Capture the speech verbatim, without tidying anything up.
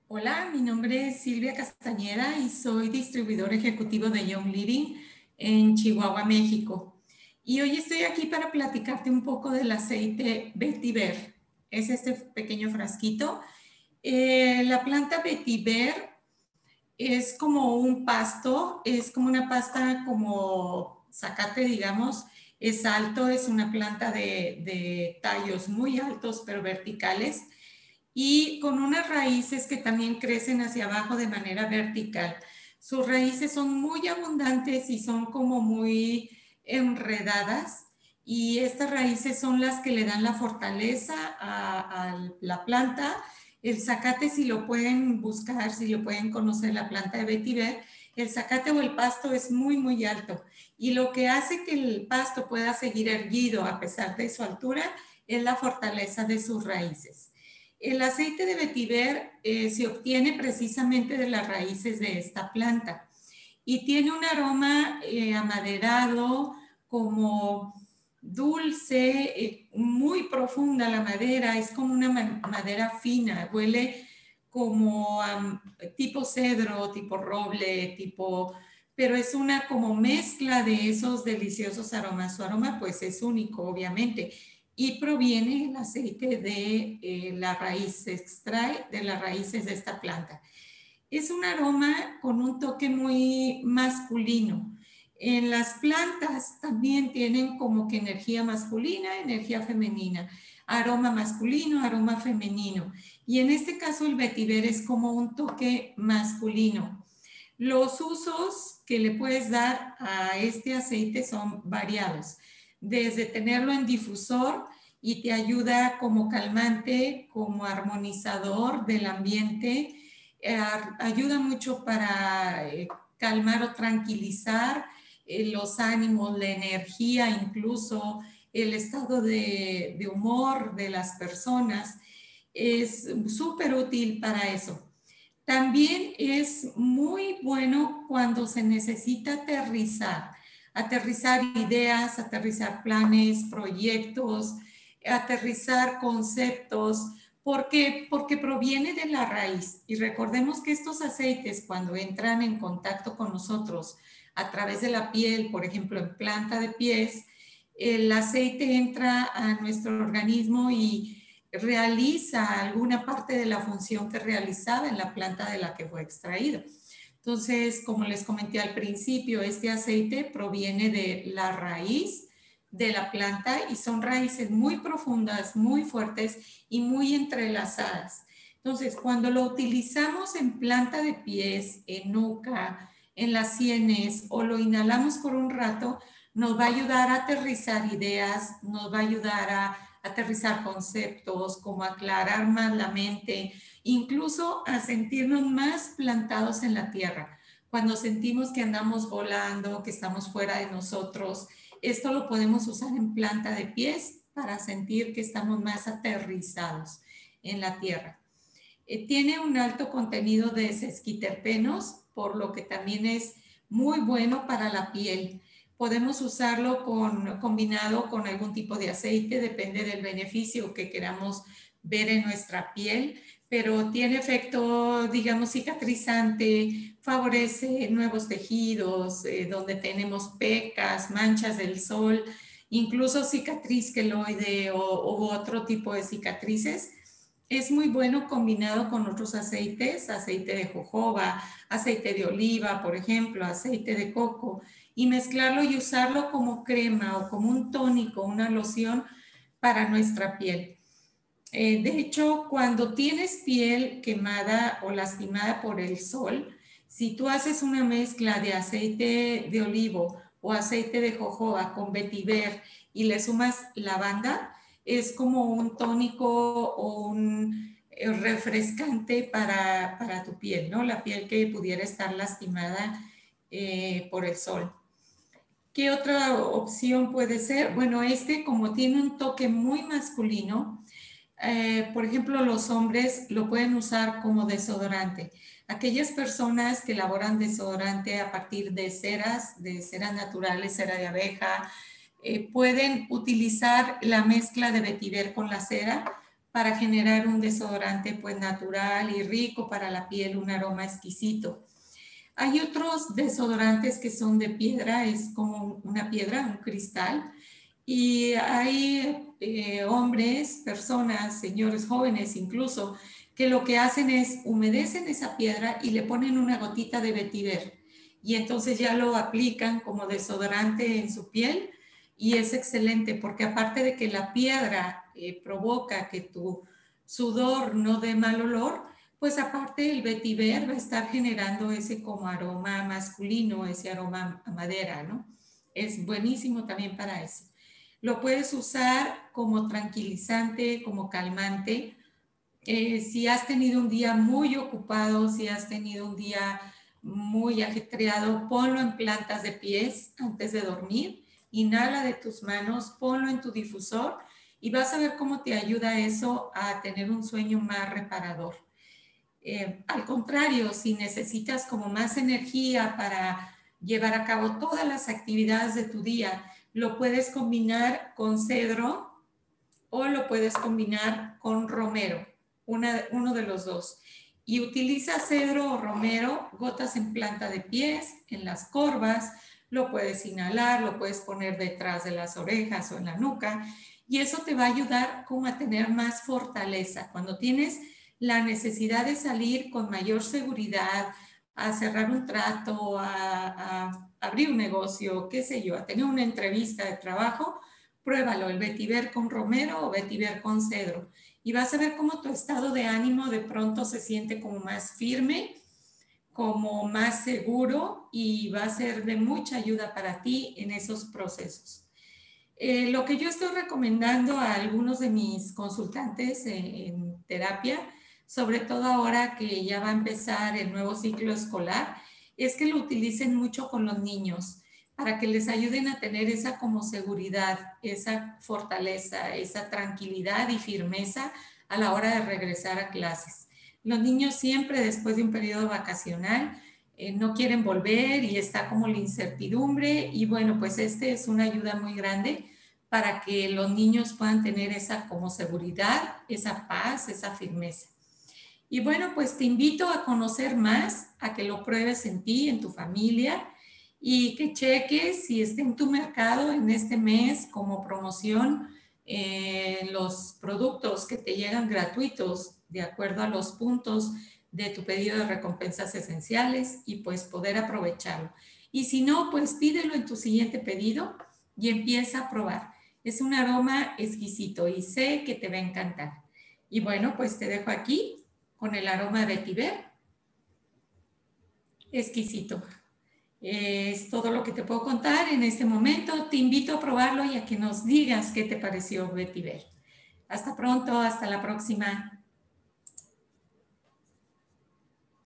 Hola, mi nombre es Silvia Castañeda y soy distribuidor ejecutivo de Young Living en Chihuahua, México. Y hoy estoy aquí para platicarte un poco del aceite vetiver. Es este pequeño frasquito. Eh, la planta vetiver es como un pasto, es como una pasta como zacate, digamos. Es alto, es una planta de, de tallos muy altos pero verticales y con unas raíces que también crecen hacia abajo de manera vertical. Sus raíces son muy abundantes y son como muy enredadas y estas raíces son las que le dan la fortaleza a, a la planta. El zacate, si lo pueden buscar, si lo pueden conocer, la planta de vetiver, el zacate o el pasto es muy, muy alto. Y lo que hace que el pasto pueda seguir erguido a pesar de su altura es la fortaleza de sus raíces. El aceite de vetiver eh, se obtiene precisamente de las raíces de esta planta y tiene un aroma eh, amaderado, como dulce, eh, muy profunda la madera, es como una madera fina, huele como um, tipo cedro, tipo roble, tipo, pero es una como mezcla de esos deliciosos aromas. Su aroma pues es único, obviamente, y proviene el aceite de eh, la raíz, se extrae de las raíces de esta planta. Es un aroma con un toque muy masculino. En las plantas también tienen como que energía masculina, energía femenina, aroma masculino, aroma femenino. Y en este caso el vetiver es como un toque masculino. Los usos que le puedes dar a este aceite son variados, desde tenerlo en difusor y te ayuda como calmante, como armonizador del ambiente, eh, ayuda mucho para eh, calmar o tranquilizar eh, los ánimos, la energía, incluso el estado de, de humor de las personas. Es súper útil para eso. También es muy bueno cuando se necesita aterrizar, aterrizar ideas, aterrizar planes, proyectos, aterrizar conceptos, porque, porque proviene de la raíz. Y recordemos que estos aceites, cuando entran en contacto con nosotros a través de la piel, por ejemplo, en planta de pies, el aceite entra a nuestro organismo y realiza alguna parte de la función que realizaba en la planta de la que fue extraído. Entonces, como les comenté al principio, este aceite proviene de la raíz de la planta y son raíces muy profundas, muy fuertes y muy entrelazadas. Entonces, cuando lo utilizamos en planta de pies, en nuca, en las sienes o lo inhalamos por un rato, nos va a ayudar a aterrizar ideas, nos va a ayudar a aterrizar conceptos, como aclarar más la mente, incluso a sentirnos más plantados en la tierra. Cuando sentimos que andamos volando, que estamos fuera de nosotros, esto lo podemos usar en planta de pies para sentir que estamos más aterrizados en la tierra. Eh, tiene un alto contenido de sesquiterpenos, por lo que también es muy bueno para la piel. Podemos usarlo con, combinado con algún tipo de aceite, depende del beneficio que queramos ver en nuestra piel, pero tiene efecto, digamos, cicatrizante, favorece nuevos tejidos, eh, donde tenemos pecas, manchas del sol, incluso cicatriz queloide o, o otro tipo de cicatrices. Es muy bueno combinado con otros aceites, aceite de jojoba, aceite de oliva, por ejemplo, aceite de coco, y mezclarlo y usarlo como crema o como un tónico, una loción para nuestra piel. Eh, de hecho, cuando tienes piel quemada o lastimada por el sol, si tú haces una mezcla de aceite de olivo o aceite de jojoba con vetiver y le sumas lavanda, es como un tónico o un eh, refrescante para, para tu piel, ¿no? La piel que pudiera estar lastimada eh, por el sol. ¿Qué otra opción puede ser? Bueno, este como tiene un toque muy masculino, eh, por ejemplo, los hombres lo pueden usar como desodorante. Aquellas personas que elaboran desodorante a partir de ceras, de ceras naturales, cera de abeja, eh, pueden utilizar la mezcla de vetiver con la cera para generar un desodorante pues natural y rico para la piel, un aroma exquisito. Hay otros desodorantes que son de piedra, es como una piedra, un cristal, y hay eh, hombres, personas, señores jóvenes incluso, que lo que hacen es humedecen esa piedra y le ponen una gotita de vetiver. Y entonces ya lo aplican como desodorante en su piel y es excelente porque aparte de que la piedra eh, provoca que tu sudor no dé mal olor, pues aparte el vetiver va a estar generando ese como aroma masculino, ese aroma a madera, ¿no? Es buenísimo también para eso. Lo puedes usar como tranquilizante, como calmante. Eh, si has tenido un día muy ocupado, si has tenido un día muy ajetreado, ponlo en plantas de pies antes de dormir. Inhala de tus manos, ponlo en tu difusor y vas a ver cómo te ayuda eso a tener un sueño más reparador. Eh, al contrario, si necesitas como más energía para llevar a cabo todas las actividades de tu día, lo puedes combinar con cedro o lo puedes combinar con romero, una, uno de los dos. Y utiliza cedro o romero, gotas en planta de pies, en las corvas, lo puedes inhalar, lo puedes poner detrás de las orejas o en la nuca, y eso te va a ayudar como a tener más fortaleza. Cuando tienes la necesidad de salir con mayor seguridad, a cerrar un trato, a, a abrir un negocio, qué sé yo, a tener una entrevista de trabajo, pruébalo, el vetiver con romero o vetiver con cedro. Y vas a ver cómo tu estado de ánimo de pronto se siente como más firme, como más seguro y va a ser de mucha ayuda para ti en esos procesos. Eh, lo que yo estoy recomendando a algunos de mis consultantes en, en terapia, sobre todo ahora que ya va a empezar el nuevo ciclo escolar, es que lo utilicen mucho con los niños para que les ayuden a tener esa como seguridad, esa fortaleza, esa tranquilidad y firmeza a la hora de regresar a clases. Los niños siempre después de un periodo vacacional eh, no quieren volver y está como la incertidumbre y bueno, pues este es una ayuda muy grande para que los niños puedan tener esa como seguridad, esa paz, esa firmeza. Y bueno, pues te invito a conocer más, a que lo pruebes en ti, en tu familia y que cheques si está en tu mercado en este mes como promoción eh, los productos que te llegan gratuitos de acuerdo a los puntos de tu pedido de recompensas esenciales y pues poder aprovecharlo. Y si no, pues pídelo en tu siguiente pedido y empieza a probar. Es un aroma exquisito y sé que te va a encantar. Y bueno, pues te dejo aquí con el aroma de vetiver. Exquisito. Es todo lo que te puedo contar en este momento. Te invito a probarlo y a que nos digas qué te pareció vetiver. Hasta pronto, hasta la próxima.